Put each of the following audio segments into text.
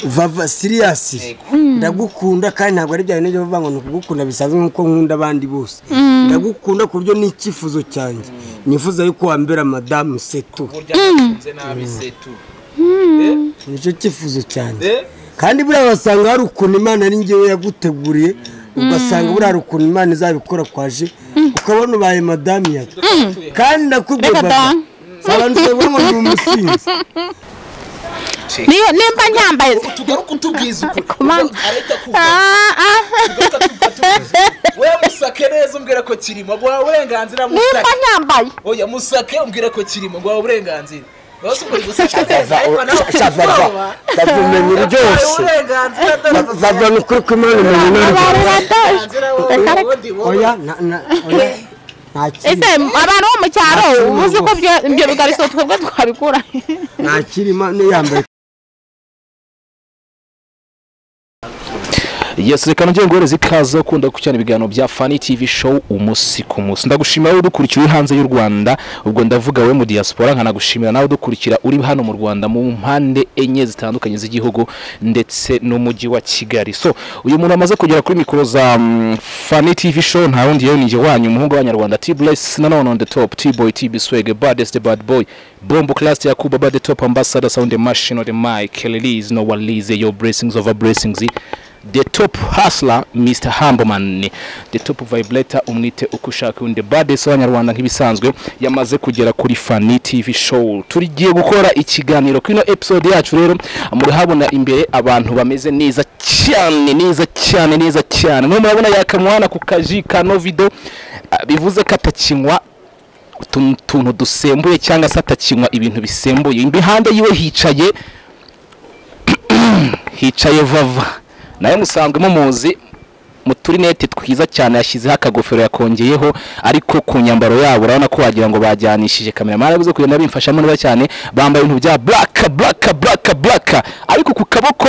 Vava serious ndagukunda kandi ntabwo ari bya bintu byo ngo nukugukunda bisanzwe nkuko nkunda abandi bose ndagukunda ku buryo n'ikifuzo cyanjye nifuza yuko wambera madame Setu nicyo kifuzo cyanjye kandi buriya wasanga hari ukuntu Imana ari ngewe yaguteguriye ugasanga buriya hari ukuntu Imana izabikora kwaje ukabona ubaye madame Yaka kandi ndakubwiye Vava sabanze ngo ni umusinzi niyo nimba nyambaye tugaruka utubwiza uko areta kuva we musake neza umbwira ko kirimo gwa uburenganzira musake nimba nyambaye oya musake umbwira ko kirimo gwa uburenganzira bose ukuri gusaka ndavumenye byose Vava ni kuri kumana oya ese abantu bo mu cyaro uzi ko ibyo bigariso twebwe twabikura nakirima niyambaye Yes, reka ngiye ngoreze ikaze ukunda kucyana ibiganiro bya Funny TV show umusi ku munsi. Ndagushimira wowe dukurikira hanze y'u Rwanda, ubwo ndavuga we mu diaspora nkanagushimira nawe dukurikira uri hano mu Rwanda mu mpande enye zitandukanye z'igihugu ndetse n'umujyi wa Kigali. So, uyu muntu amaze kugera kuri mikoro za Funny TV show nta wundi yewe nije wanyu umuhungu w'Abanyarwanda T-Bless na on the top T-Boy T-B Swag baddest the bad boy Bombo class ya Kuba the top ambassador sound the machine of the mic release no one release your blessings over blessings. The top hustler Mr. Humbleman, the top vibrator umwite ukushaka undi baddest w'Abanyarwanda nk'ibisanzwe yamaze kugera kuri Funny TV show. Turigiye gukora ikiganiro kino episode yacu rero muri habona imbere abantu bameze neza cyane no murabona Yaka Mwana ku kaji ka no video bivuze katakinywa tuntu dusembuye cyangwa se atakinywa ibintu bisembuye imbihande yiwe hicaye Vava naye musanzwe muzi mu turinete twiza cyane yashyizeho akagofero yakongeyeho ariko ku nyambaro yabo urabona ko wagira ngo bajyanishije kamera mara bize kugenda bimfashamo neza cyane bambaye ibintu bya black ariko ku kaboko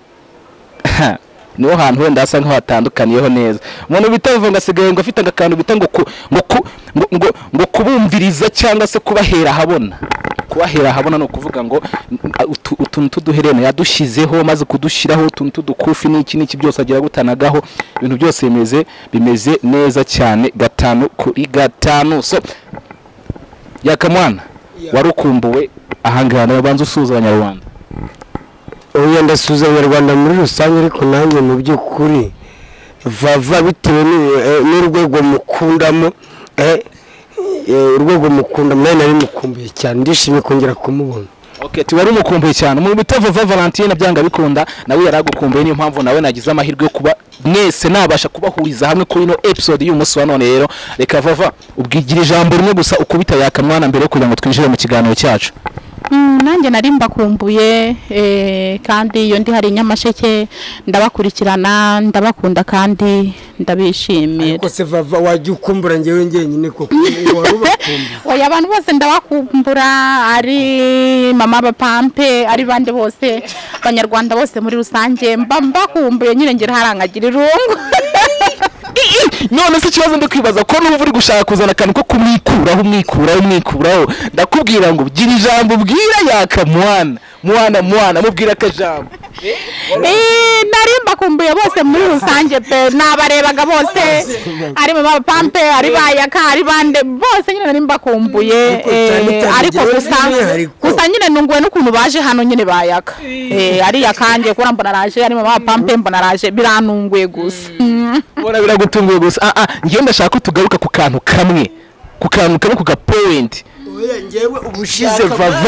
niho hantu wenda hasa nkaho hatandukaniyeho neza umuntu bitavuga ngo asigaye ngo afite agakantu bita ngo kubumviriza cyangwa se kubahera habona no kuvuga ngo utuntu tuduherene yadushizeho maze kudushiraho utuntu tudukufi n'iki byose agira gutanagaho ibintu byose bimeze neza cyane 5 kuri 5. So Yaka Mwana warukumbuwe ahangana babanza usuza Abanyarwanda. Oya ndasuza Abanyarwanda muri rusange ariko nanjye mu by'ukuri Vava bitewe n'urwego mukundamo urwego mukunda mwana nari mukumbuye cyane ndishimye kongera kumubona. Okay, tiwari mukumbuye cyane mu bitava Valentine byanga bikunda nawe yaragukumbuye niyo mpamvu nawe nagize amahirwe yo kuba mwese nabasha kubahuriza hamwe kuri no episode y'umunsi wa none rero reka Vava ubwigira ijambo rimwe gusa ukubita Yaka Mwana mbere kugira ngo twinjire mu kiganiro cyacu. Nanjye nari mbakumbuye kandi iyo ndi hari Nyamasheke ndabakurikirana ndabakunda kandi ndabishimira. Ariko se Vava wajya ukumbura ngewe ngenyine koko warubakumbuye. Oya abantu bose ndabakumbura ari mama bapampe ari bande bose Abanyarwanda bose muri rusange mbakumbuye nyine ngera harangagira irungu. None se kibazo ndikwibaza ko n'ubu uri gushaka kuzana kantu ko kumwikuraho ndakubwira ngo gira ijambo bwira Yaka Mwana mubwira akajambo. Nari mbakumbuye bose muri rusange pe nabarebaga bose ari mama pampe ari bayaka ari bande bose nyine nari mbakumbuye ariko gusa nyine nunguwe n'ukuntu baje hano nyine bayaka ari Yakange ko mbona raje ari mama pampe mbona raje biranunguye gusa. Bora biragutunguye gusa ngiye ndashaka tugaruka ku kantu kamwe ku point. Oya ngewe ubushize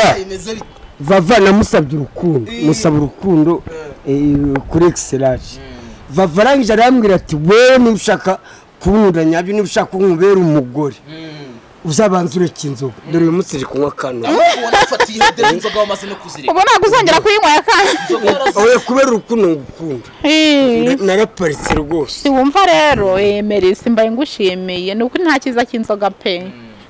Vava namusabye urukundo musaba urukundo kuri excellence Vava arangije arambwira ati wewe nushaka kunkunda nyabyo nushaka kunkubera umugore uzabanza ureke inzoga dore uyu munsi iri kunywa kano wanafatiye de inzoga wamaze no kuzirika ubona guzongera kuyinywa Yaka oya kubera urukundo ngukunda naraparitse rwose siwumva rero Merisi mbaye ngushimiye nuko nta kiza cy'inzoga pe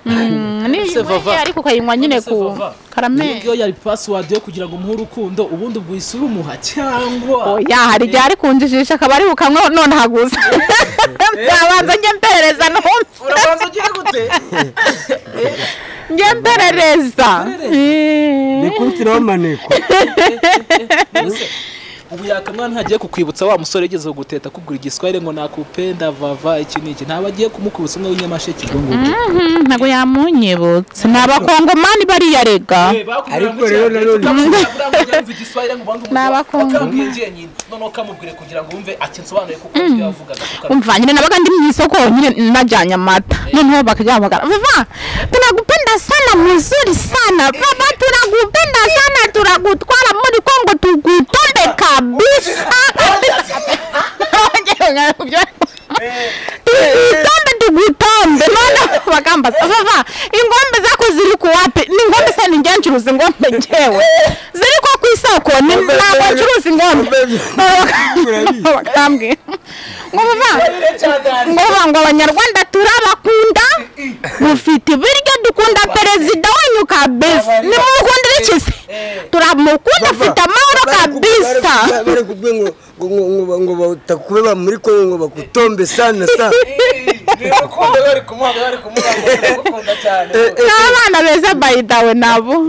ariko kayinywa nyine ku karame iyo yari password yo kugira ngo muhe urukundo ubundi bwisura umuha cyangwa oya hari igihe ari kunjijisha akaba ari bukamwe none haguza byabanza njye mpereza no urabanza ugiye gute njye mpereza ni kutira maneko ubu yakamwana ntagiye kukwibutsa wa musore yigeze guteta kubwira igiswahili ngo nakupenda Vava iki niki ntabwo agiye kumukubutsa umwe w'inyamasheke ngo ntago yamunyibutse n'abakongomani bariya rega ariko rero n'abakongomani nyine none kamubwire kugira ngo umve akinsobanuye kuko yavugaga umva nyine nabaga ndi mu isoko nyine najyanye amata noneho bakagamagara Vava tunakupenda sana mzuri sana Vava tunakupenda sana tunakutwara muri Kongo tugutombe kabisa tugutombe none bagamba Vava ingombe zako ziri ku wapi ni ngombe sana ngencuruza ingombe ngewe ziri ko ku isoko ni ntabwo ncuruza ingombe bakambwe ngo abanyarwanda turabakunda ufite ibiryo dukunda perezida wanyu kabisa ni mukundira iki se turamukunda ufite amahoro kabisa ngo batakubeba muri Kongo ngo bakutombe sana n'abana beza bayidawe nabo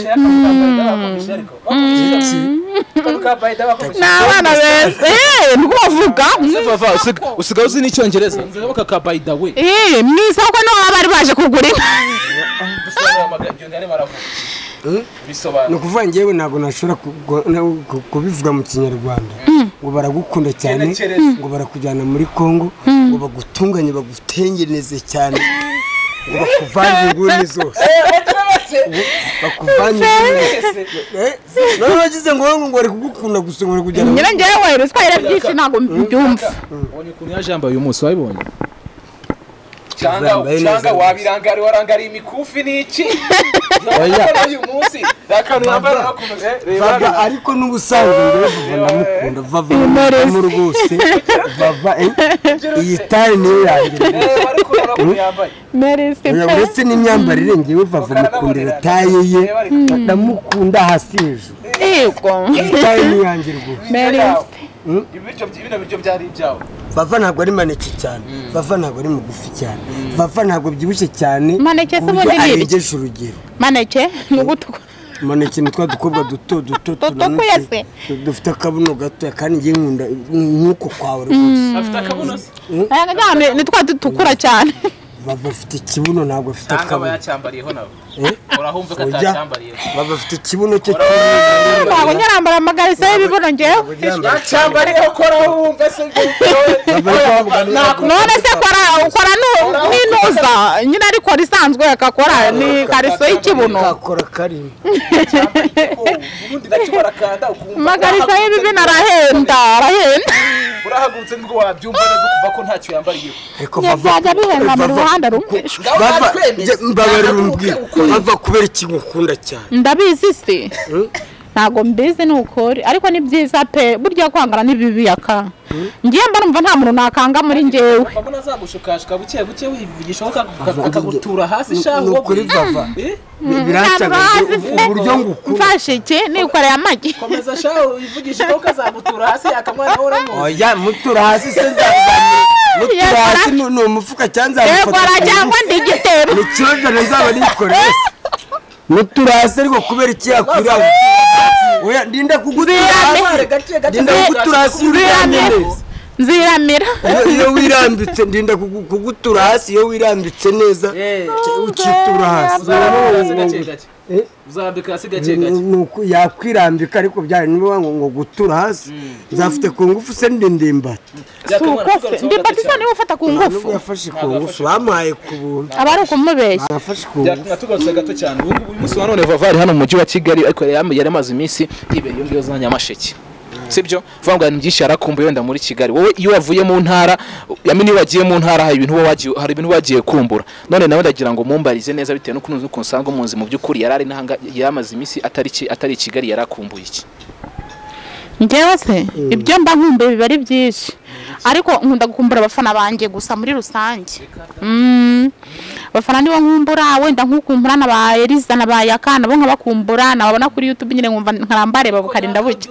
n'abana beza nkubavuga usigaye uzi n'icyongereza nzaba kaka by the way mu isoko no bari baje kugura ni ukuvuga ngewe ntabwo nashobora kubivuga mu kinyarwanda ngo baragukunda cyane ngo barakujyana muri Kongo ngo bagutunganye bagutengeneze cyane ngo bakuvanye inguni zose bakuvanye none bagize ngo bari kugukunda gusa ngo bari kujyana nyine ngewe ruswa byinshi ntabwo mbyumva ubonye ukuntu yajambaye uyu munsi wabibonye cyangwa wabirangari warangari imikufi niki uyu munsi rakanu yambara bakomeze Vava ariko n'ubusanzwe ndamukunda Vava mu rwose Vava iyi tayi niyo yanjye uretse n'imyambarire ngewe Vava mukundira tayi ye ndamukunda hasi hejuru yego tayi niyo yanjye rwose ibyo biryo byari ibyawe Vava ntabwo ari maneke cyane Vava ntabwo ari mugufi cyane Vava ntabwo byibushye cyane maneke se ubundi ni arengeje urugero maneke n'ugutuka maneke ni twa dukobwa duto kuyase dufite akabuno gato kandi ngiye nkunda nk'uko kwawe rwose afite akabuno se ni twa dutukura cyane Vava afite ikibuno ntabwo afite akabuno yacyambariyeho nawe urahumva ko atacyambariyeho Vava afite ikibuno cye ntabwo nyarambara amagarisa y'ibibuno ngewe yacyambariyeho kora wumva se none se ukora n'inuza nyine ariko risanzwe akakora ni kariso y'ikibuno akora karimo ubundi gakibara kanda ukumva amagarisa y'ibibino arahenda urahagurutse nibwo wabyumva neza kuva ko ntacyo yambariyeho ariko byajya bihenda mu ruhande rumwe Vava mbabarira umbwira Vava kubera iki ngukunda cyane ndabizi se ntago mbizi n'ukuri ariko ni byiza pe burya kwangana n'ibibi Yaka ngiye mba numva nta muntu nakanga muri ngewe mbona azagushukashika buke buke wivugisha akagutura hasi shaho kuri Vava biracaga uburyo ngukunda mfashe iki nikoreye amagi komeza shaho wivugisha ko kazamutura hasi yakamwana horamo oya mutura hasi se mutura hasi ni umufuka cyanza cyangwa ndi igitebo ni kibazo nzaba nikoreye mutura hasi ariko kubera iki yakwira oya ndinda kugutura hasi nziramira iyo wirambitse ndinda kugutura hasi iyo wirambitse neza ukitura hasi uzambika hasi gake gake nuko yakwirambika ariko byari niba ngo gutura hasi nzafite ku ngufu se ndimbati ndimbati se niwe ufata ku ngufu yafashe ku ngufu bamuhaye ku buntu aba ari ukumubeshya yafashe ku ngufu natugatse gato cyane uyu umunsi wa none Vava ari hano mu mujyi wa Kigali ariko yari amaze iminsi yibereye ngiyo za Nyamasheke sibyo vuga ngo byinshi yarakumbuye wenda muri Kigali wowe iyo wavuye mu ntara yamini wagiye mu ntara hari ibintu wagiye kumbura none nawe ndagira ngo mumbarize neza bitewe no kunuza ukunsango munzi mu byukuri yarari nahanga yamaze iminsi atari Kigali yarakumbuye iki ngewe se ibyo mba nkumbuye biba ari byinshi ariko nkunda gukumbura abafana banjye gusa muri rusange abafana nibo nkumbura wenda nkukumbura na ba Eliza na ba Yaka nabo nkabakumbura nababona kuri YouTube nyine nkumva nkarambareba bukarinda buke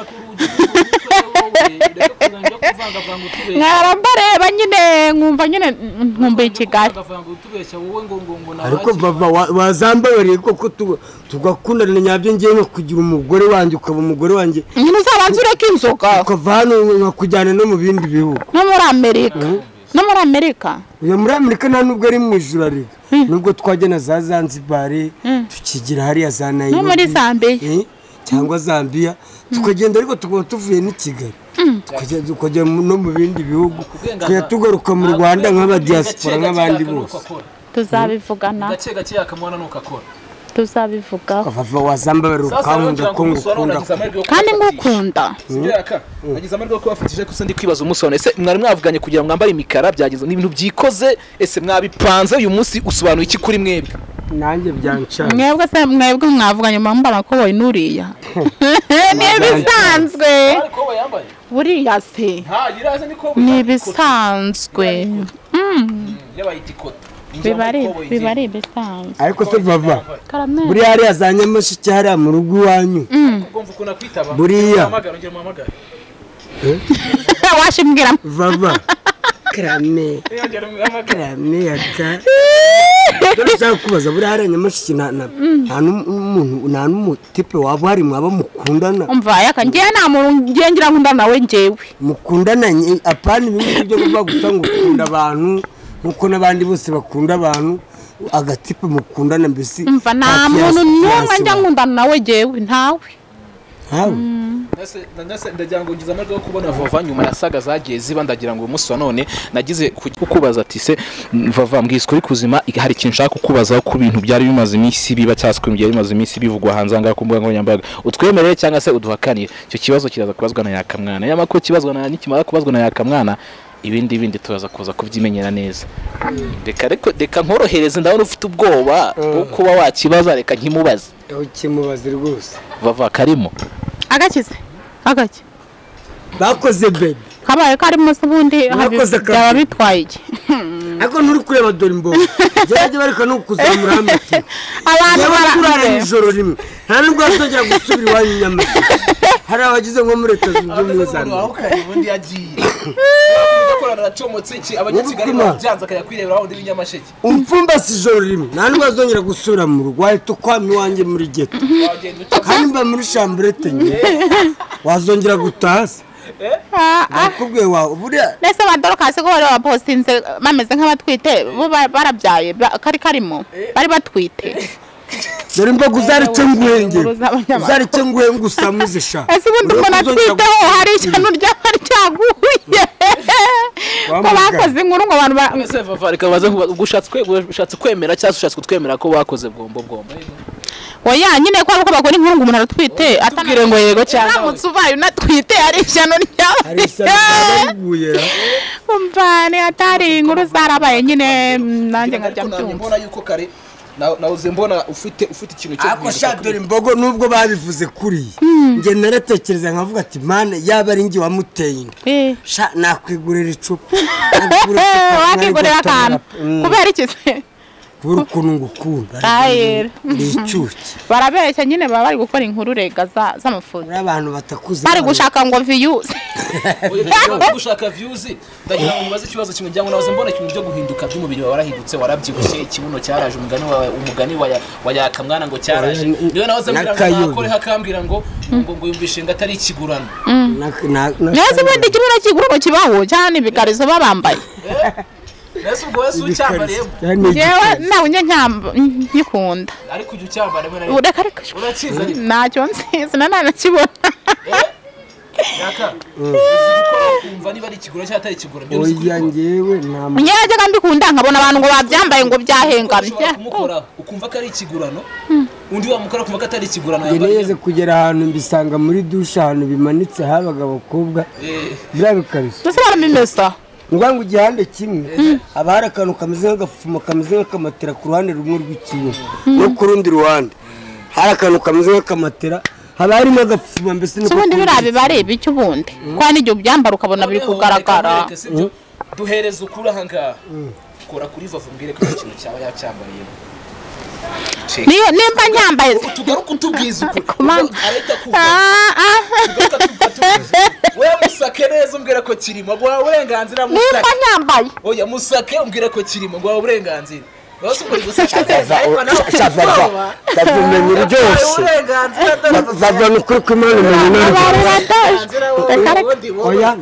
nkarambareba nyine nkumva nyine nkumbuye Kigali ariko Vava wazambaye koko tugakundana nyabyo ngiye nko kugira umugore wanjye ukaba umugore wanjye nyine uzabanza ureke inzoka ukava hano nkakujyana no mu bindi bihugu no muri Amerika uyu muri Amerika nta nubwo ari mu ijuru ariko nubwo twajyana za Zanzibar tukigira hariya za Nairobi no muri Zambia cyangwa Zambia tukagenda ariko tukaba tuvuye ni Kigali tukajya no mu bindi bihugu tukajya tugaruka mu Rwanda nk'aba diaspora nk'abandi bose tuzabivugana gake gake yakamwana nuko akora tuzabivuga Vava wazamba rukanga ko ngukunda kandi ngukunda nagize amahirwe ko bafatije ko ndi kwibaza umunsi ese mwari mwavuganye kugira ngo mwambare imikara byagize n'ibintu byikoze ese mwabipanze uyu munsi usobanuye iki kuri mwebwe nanjye byancana mwebwe mwavuganye mwambara ko boy nuriya nibisanzwe buriya se nibisanzwe bibari bisanzwe ariko se Vava buriya hariya za Nyamasheke hariya mu rugo iwanyu buriya washimbwira Vava krame Yaka ndashaka kubaza buriya hariya Nyamasheke nta n'umutipe waba hari mwaba mukundana umva Yaka ngiye nta muntu ngiye ngira nkunda nawe njyewe mukundana apana ibintu byo kuvuga gusa ngo ukunda abantu nuko nabandi bose bakunda abantu agatipe mukundana mbese umva nta muntu n'umwe njya nkundana nawe jewe ntawe nase ndagira ngo ngize amahirwe yo kubona Vava nyuma ya saga zagiye ziba ndagira ngo umunsi wa none nagize kukubaza ati se Vava mbwiswe uri kuzima hari ikintu nshaka kukubazaho ku bintu byari bimaze iminsi biba cyaswe byari bimaze iminsi bivugwa hanze anga ku mbuga nkoranyambaga utwemerere cyangwa se uduhakanire icyo kibazo kiraza kubazwa na Yaka mwana yamakuru kibazwa na nikimara kubazwa na Yaka mwana ibindi turaza kuza kubyimenyera neza reka nkorohereze ndabona ufite ubwoba bwo kuba wakibaza reka nkimubaze ukimubaze rwose Vava karimo agakize bakoze baby kabaye karimo ubundi byaba bitwaye iki ariko nturi kureba Dore Imbogo gerage bareka no kuzamura amati abantu bararara ijoro rimwe nta nubwo azongera gusubira iwanyu Nyamasheke hari abagize nko muri Leta Zunze Ubumwe za Amerika ubundi yagiye gukorana na comotse iki abanyakigali byanze akayakwirebera aho ndi Nyamasheke umfumbase ijoro rimwe nta nubwo azongera gusubira mu rugo ahita ukwamye iwanjye muri geto kandi mba muri chambrette nye wazongera gutaha nakubwiye wawe buriya nese badoro kasi ko bari bapostinze bameze nk'abatwite bo barabyaye kari karimo bari batwite Dore Imbogo uzarice nguhenge usamuzisha ese ubundi mbona twiteho hari ikintu ryari cyaguye ko bakoze inkuru ngo abantu ese Vava reka baze gushatse kwemera cyangwa ushatse kutwemera ko bakoze bwombo oya nyine ko uko bakora inkuru ngo umuntu aratwite atubwire ngo yego cyangwa uramutse ubaye unatwite ari ishyano ryawe umva ni atari inkuru zarabaye nyine nanjye nkajya mbyumva mbona yuko kare nawuze mbona ufite ikintu cyo ako sha Dore Imbogo nubwo babivuze kuri nge naratekereza nkavuga ati mana yaba ari ngi wamuteye sha nakwigurira icupa wakigurira akantu kubera iki se ukuntu ngukunda n'icyuki barabeshya nyine baba bari gukora inkuru rega z'amafuzi abantu batakuze bari gushaka ngo views gushaka views ndagira ngo mubaze ikibazo kimwe njyango nawe mbona ikintu byo guhinduka by'umubiri warahindutse warabyibushye ikibuno cyaraje umugani wa Yaka mwana ngo cyaraje niyo nawe zambira akore hakambira ngo yumvishe ngo atari ikigurano nese bundi ikibuno kigurano kibaho cyane bikarizo babambaye nese ubwo wese ucyambariye yewe nawe nyikunda ariko ujye ucyambara mwe urakiza ntacyo nsize nanakibona Yaka kumva niba ari ikigura cyangwa atari ikigura byo oya ngewe nta nyajya kandi kunda nkabona abantu ngo babyambaye ngo byahengamye kumukora ukumva ko ari ikigurano undi wamukora kumva ko atari ikigurano nigeze kugera ahantu mbisanga muri dushe ahantu bimanitse habaga abakobwa biriya bikariso dusubira mu mesa ngo igihande kimwe haba hari akantu kameze nk'agafumo kameze nk'akamatera ku ruhande rumwe rw'ikibuno no ku rundi ruhande hari akantu kameze nk'akamatera haba harimo agafuma mbese nuko ubundi birabe bareba icyo ubundi kwa n'ijyo byambara ukabona biri kugaragara duhereza ukura hanga kora kuri Vava mbwire ko ikintu cyawe yacyambariye niyo nimba nyambaye tugaruka utubwiza uko areta kuva we musake neza umbwira ko kirimo gwa uburenganzira musake nimba nyambaye oya musake umbwira ko kirimo gwa uburenganzira bose ukuri gusaka bavumenye byose Vava nukuri kumana oya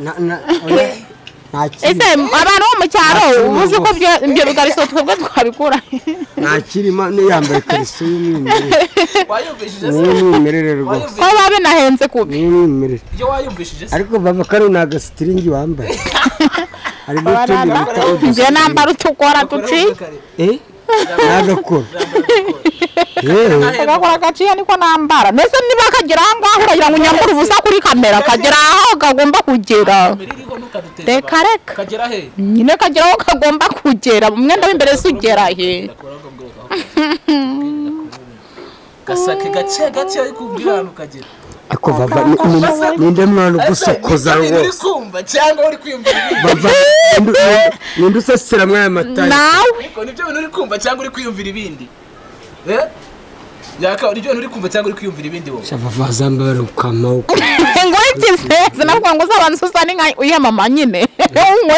ese abantu bo mu cyaro uzi ko ibyo bigariso twebwe twabikura ntakirima niyambaye kariso y'umwimerere n'umwimerere rwose ko babe nahenze kubi n'umwimerere iyo wayumvishije ariko Vava kari nagasitiringi wambaye hari n'utundi bita njye nambara utukora tuci nagakora agakora gaciye niko nambara mbese niba kagera aho ngaho uragira ngo unyambure ubusa kuri kamera kagera aho kagomba kugera reka kagera he nyine kagera aho kagomba kugera mu mwenda w'imbere se ugera he gasake gace ariko ubwirana ukagera ako Vava ninde mwana ugusokoza ngo uri kumva cyangwa uri kwiyumvira Vava ninde usasira mwaya matari nawe nibyo bintu uri kumva cyangwa uri kwiyumvira ibindi Yaka uri uri kumva cyangwa uri kwiyumvira ibindi wowe Vava zambara ukamaho ngo ikize sinavuga ngo zabantu susani nka uyamama nyine umwe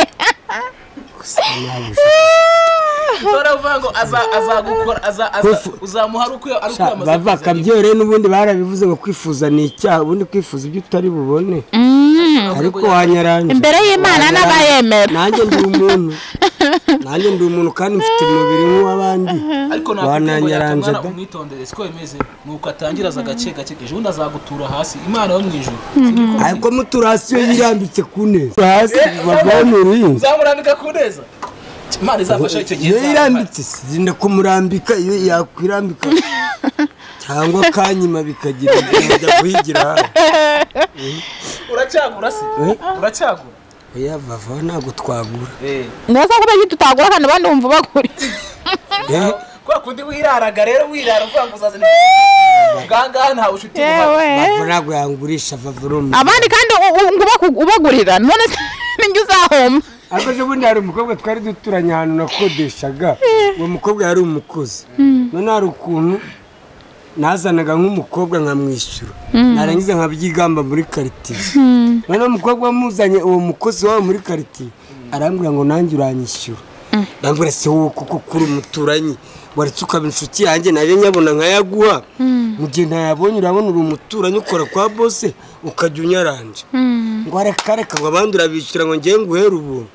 Baravuga azagukora uzamuha uko Vava kabyore n'ubundi barabivuze ngo kwifuza ni icyaha ubundi kwifuza ibyo utari bubone ariko wanyaranje imbere y'Imana n'abayemera nanjye ndi umuntu kandi mfite umubiri nk'uw'abandi ariko wananyaranje umwitondere siko bimeze nuko atangiraza gace ejo undi azagutura hasi Imana yo mwijuru ariko mutura hasi yo yirambitse ku neza hasi Vava n'uruhinja zamurambika ku neza Imana izafasha icyo gihe yirambitse zinda kumurambika iyo yakwirambika cyangwa kanyima bikagira ibyo kwigira uracyagura se uracyagura oya Vava ntago twagura neza ko bagi tutagura kandi bandi umva baguri kwa kundi wiraraga rero wirara uvuga ngo uzazana ganga nta ushuti Vava ntago yangurisha Vava abandi kandi ubagurira none ninjye uzahoma abaje bundi hari umukobwa twari duturanye ahantu nakodeshaga uwo mukobwa yari umukozi none hari ukuntu nazanaga nk'umukobwa nkamwishyura narangiza nkabyigamba muri quartier none umukobwa muzanye uwo mukozi wawe muri quartier arambwira ngo nanjye uranyishyura ndambwira se wowe kuko kuri umuturanyi waretse ukaba inshuti yanjye nayo nyabona nkayaguha mu gihe ntayabonye urabona uri umuturanyi ukora kwa bose ukajya unyaranje ngo arakareka ngo abandi urabishyura ngo ngiye nguhere ubuntu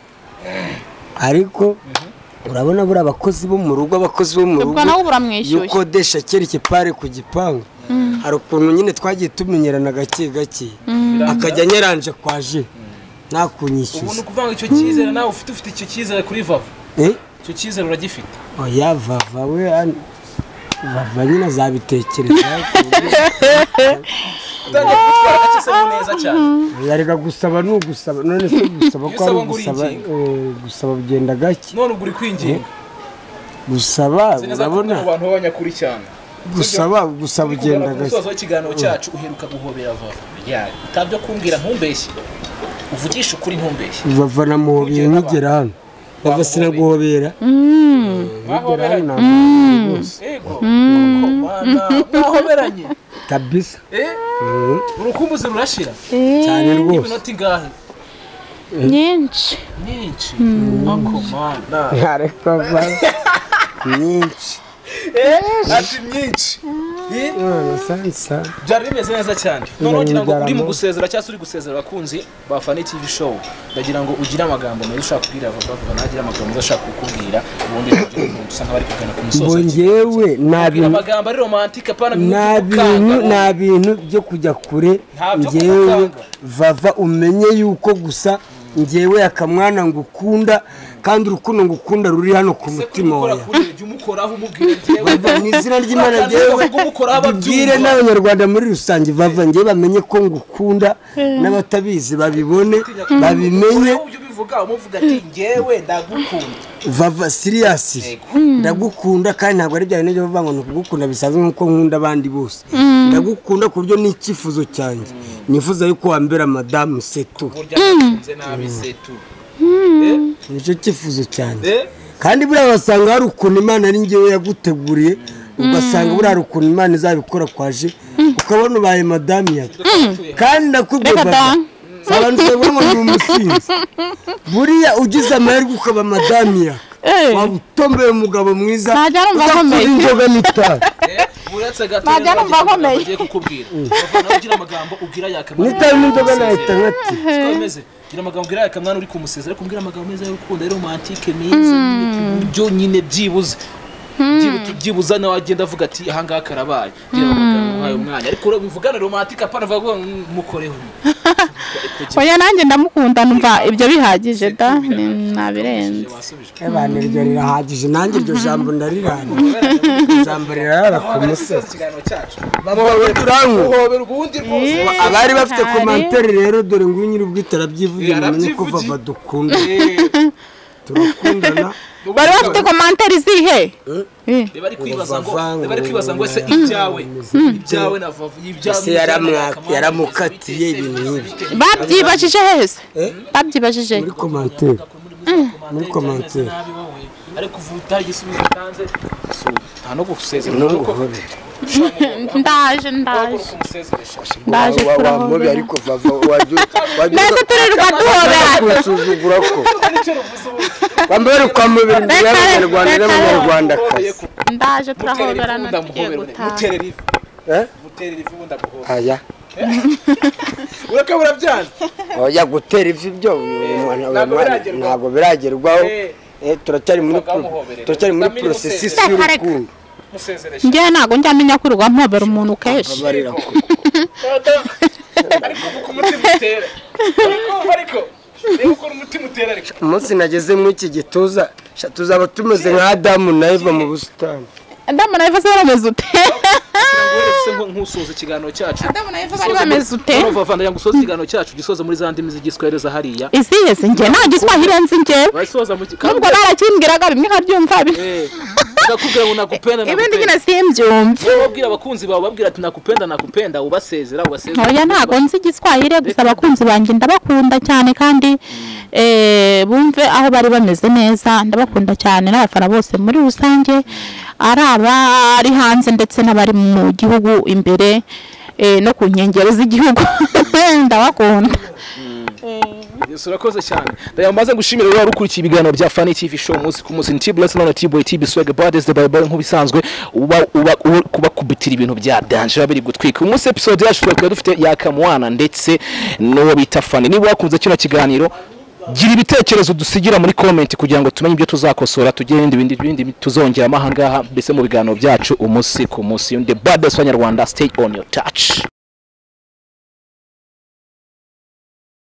ariko urabona buri abakozi bo mu rugo yuko desha kereke pare ku gipangu hari ukuntu nyine twagiye tumenyerana gake gake akajya nyaranje kwaje nakunyishyuza ubu kuvanga icyo cyizere nawe ufite icyo cyizere kuri Vava icyo cyizere uragifite oya Vava we Vava nyine azabitekereza utangiye gutwara gace se neza cyane yarega gusaba n'ugusaba none se gusaba ko ari gusaba ugenda gake none uguri kwinginga gusaba urabona abantu b'abanyakuri cyane gusaba ugenda gake umusozo w'ikiganiro cyacu uheruka guhobera Vava ya utabyo kumbwira ntumbeshye uvugisha ukuri ntumbeshye Vava namuhobeye nkigera hano Vava sinaguhobera ego mwahoberanye kabisa urukumbuzi rurashira cyane rwose iminota ingahe nyinshi ako mana ariko nyinshi ati myinshi sansa byari bimeze neza cyane none ugira ngo uri mu gusezera cyangwa uri gusezera abakunzi ba Fani TV show ndagira ngo ugire amagambo meza ushaka kubwira Vava nagira amagambo ushaka kukubwira ubundi usanga bari kugana ku musozo ngewe amagambo ari romantique pana nta bintu byo kujya kure ngewe Vava umenye yuko gusa ngewe akamwana ngukunda kandi urukundo ngukunda ruri hano ku mutima wawe umukoraho umubwire ni izina ry'Imana ngewe bibwire n'abanyarwanda muri rusange Vava ngewe bamenye ko ngukunda n'abatabizi babibone babimenye ubivuga umuvuga ati ngewe ndagukunda Vava serious ndagukunda kandi ntabwo ari bya bintu byo ngo nukugukunda bisaze nkuko nkunda abandi bose ndagukunda ku buryo n'icyifuzo cyanjye nifuza yuko wambera madame Setu nabi Setu nicyo cyifuzo cyane kandi buriya wasanga hari ukuntu Imana ari njyewe yaguteguriye ugasanga buriya hari ukuntu Imana izabikora kwaje ukabona ubaye madame Yaka kandi ndakubwira abantu ngo ni umusinzi buriya ugize amahirwe ukaba madame Yaka waba utombeye umugabo mwiza udakora inzoga n'itabi najya numva nkomeye bagiye kukubwira nawe ugira amagambo ubwira Yaka n'itabi n'inzoga nahita nkati gira amagambo ubwira Yaka mwana uri kumusezera ariko umbwira amagambo meza y'urukundo ari romantique meza byo nyine byibuza nawe agenda avuga ati aha ngaha karabaye gira amagambo nk'ayo mwanya ariko bivugana romantique apana avuga mukoreho oya nanjye ndamukunda numva ibyo bihagije da nabirenze abantu iryo rirahagije nanjye iryo jambo ndarirana ijambo rirara ku musozi bamuhobe turanguhobera ubundi rwose abari bafite commentaire rero dore ngo nyiri ubwitara byivugira namenye ko Vava dukunda turakundana bari bafite commentaire zihe bari kwibaza ngo ese ibyawe na Vava ese yaramukatiye ibintu n'ibi babyibajije hese babyibajije muri commentaire ariko uvuta igisubizo tanze nta no gusezera ndaje kurahobera ariko Vava nese turirwa duhobera kusuzugura ko bambere kwa mubiri y'Abanyarwanda n'Abanyarwanda ndaje turahoberana tugiye gutaha muterera ivu ndaguhobera aya urakabura byanze oya gutera ivi byo ntabwo biragerwaho turacyari muri processus y'urukundo njye ntabwo njya menya kwirirwa mpobera umuntu kenshi umunsi nageze muri iki gituza tuzaba tumeze nka Adamu na Eva mu busitani Adamu na Eva se barameze ute nk'usoza ikiganiro cyacu Adamu na Eva bari bameze ute Vava ndajya gusoza ikiganiro cyacu gisoza muri za ndimi z'igiswahili hariya iziheze njye nta giswahili nzi njye nubwo narakimbwiraga bimwe nkabyumva bakubwira ngo nakupenda ibindi nyine simbyumva babwira abakunzi bawe babwira ati nakupenda ubasezera oya ntago nzi igiswahili gusa abakunzi banjye ndabakunda cyane kandi bumve aho bari bameze neza ndabakunda cyane n'abafana bose muri rusange ari abari hanze ndetse n'abari mu gihugu imbere no ku nkengero z'igihugu ndabakunda Murakoze cyane ndayamaze gushimira rero ukurikiye ibiganiro bya Funny TV show umunsi ku munsi Niba bless na T-boy TB swag brothers the bible nk'ubisanzwe kuba kubitira ibintu bya danger biri gutwika umunsi episode yacu twari dufite Yaka Mwana ndetse no bita Funny niba wakunze kino kiganiro gira ibitekerezo dusigira muri comment kugira ngo tumenye ibyo tuzakosora tugire ibindi tuzongera amahangaha mbese mu biganiro byacu umunsi ku munsi the brothers b'Abanyarwanda stay on your touch.